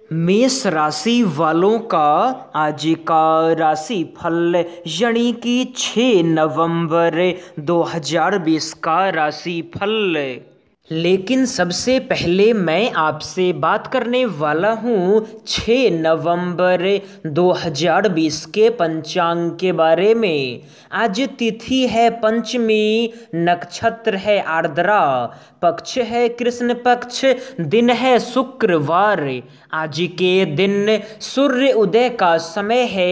मेष राशि वालों का आज का राशि फल यानी कि 6 नवंबर 2020 का राशि फल। लेकिन सबसे पहले मैं आपसे बात करने वाला हूँ 6 नवंबर 2020 के पंचांग के बारे में। आज तिथि है पंचमी, नक्षत्र है आर्द्रा, पक्ष है कृष्ण पक्ष, दिन है शुक्रवार। आज के दिन सूर्य उदय का समय है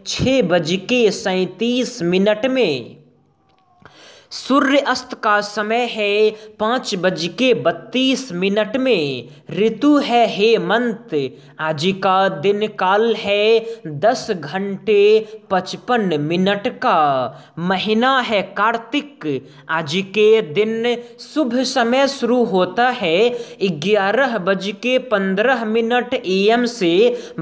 6:37 में। सूर्य अस्त का समय है 5:32 में। ऋतु है हेमंत। आज का दिन काल है 10 घंटे 55 का। महीना है कार्तिक। आज के दिन शुभ समय शुरू होता है 11:15 AM से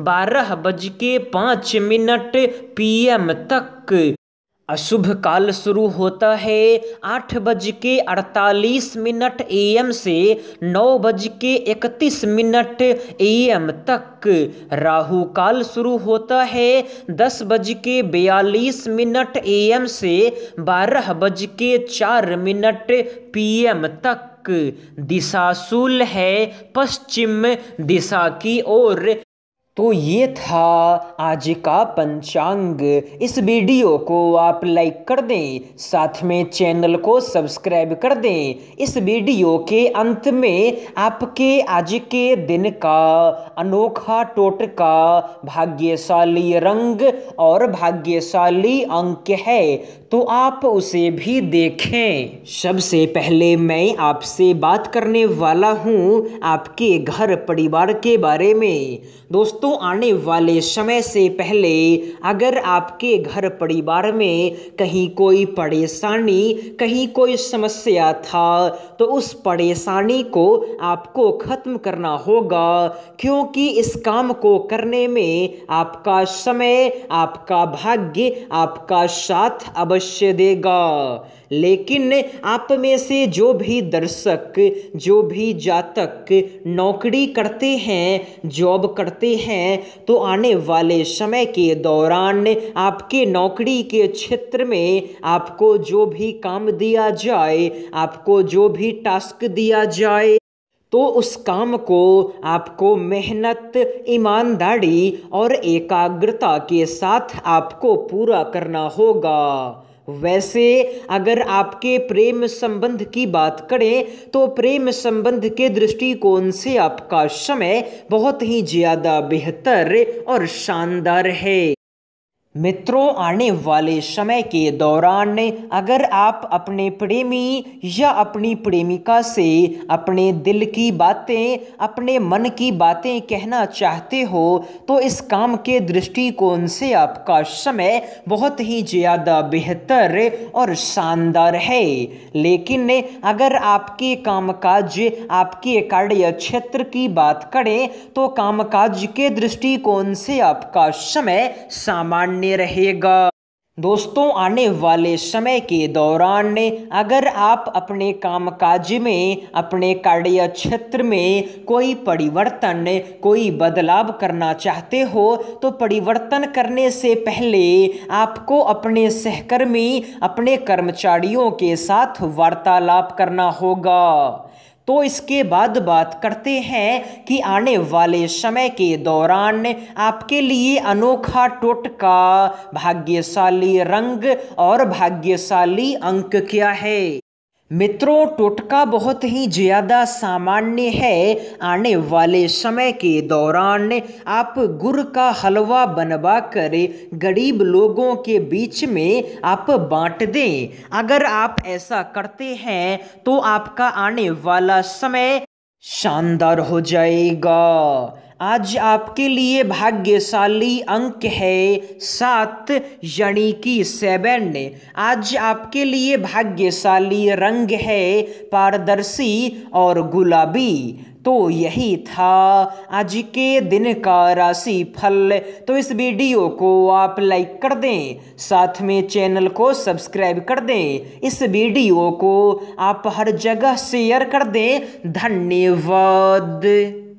12:05 PM तक। अशुभ काल शुरू होता है 8:48 AM से 9:31 AM तक। राहु काल शुरू होता है 10:42 AM से 12:04 PM तक। दिशा शूल है पश्चिम दिशा की ओर। तो ये था आज का पंचांग। इस वीडियो को आप लाइक कर दें, साथ में चैनल को सब्सक्राइब कर दें। इस वीडियो के अंत में आपके आज के दिन का अनोखा टोटका, भाग्यशाली रंग और भाग्यशाली अंक है, तो आप उसे भी देखें। सबसे पहले मैं आपसे बात करने वाला हूँ आपके घर परिवार के बारे में। दोस्तों, आने वाले समय से पहले अगर आपके घर परिवार में कहीं कोई परेशानी, कहीं कोई समस्या था, तो उस परेशानी को आपको खत्म करना होगा, क्योंकि इस काम को करने में आपका समय, आपका भाग्य आपका साथ अवश्य देगा। लेकिन आप में से जो भी दर्शक, जो भी जातक नौकरी करते हैं, जॉब करते हैं, तो आने वाले समय के दौरान आपके नौकरी के क्षेत्र में आपको जो भी काम दिया जाए, आपको जो भी टास्क दिया जाए, तो उस काम को आपको मेहनत, ईमानदारी और एकाग्रता के साथ आपको पूरा करना होगा। वैसे अगर आपके प्रेम संबंध की बात करें, तो प्रेम संबंध के दृष्टिकोण से आपका समय बहुत ही ज़्यादा बेहतर और शानदार है। मित्रों, आने वाले समय के दौरान अगर आप अपने प्रेमी या अपनी प्रेमिका से अपने दिल की बातें, अपने मन की बातें कहना चाहते हो, तो इस काम के दृष्टिकोण से आपका समय बहुत ही ज़्यादा बेहतर और शानदार है। लेकिन अगर आपके कामकाज, आपके कार्य क्षेत्र की बात करें, तो कामकाज के दृष्टिकोण से आपका समय सामान्य रहेगा। दोस्तों, आने वाले समय के दौरान अगर आप अपने कामकाज में, अपने कार्य क्षेत्र में कोई परिवर्तन, कोई बदलाव करना चाहते हो, तो परिवर्तन करने से पहले आपको अपने सहकर्मी, अपने कर्मचारियों के साथ वार्तालाप करना होगा। तो इसके बाद बात करते हैं कि आने वाले समय के दौरान आपके लिए अनोखा टोटका, भाग्यशाली रंग और भाग्यशाली अंक क्या है। मित्रों, टोटका बहुत ही ज़्यादा सामान्य है। आने वाले समय के दौरान आप गुड़ का हलवा बनवा कर गरीब लोगों के बीच में आप बांट दें। अगर आप ऐसा करते हैं तो आपका आने वाला समय शानदार हो जाएगा। आज आपके लिए भाग्यशाली अंक है 7 यानी कि 7। आज आपके लिए भाग्यशाली रंग है पारदर्शी और गुलाबी। तो यही था आज के दिन का राशि फल। तो इस वीडियो को आप लाइक कर दें, साथ में चैनल को सब्सक्राइब कर दें। इस वीडियो को आप हर जगह शेयर कर दें। धन्यवाद।